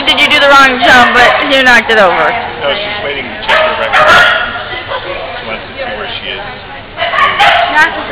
did you do the wrong jump, but you knocked it over. No, she's waiting to check her record. She wants to see where she is. Not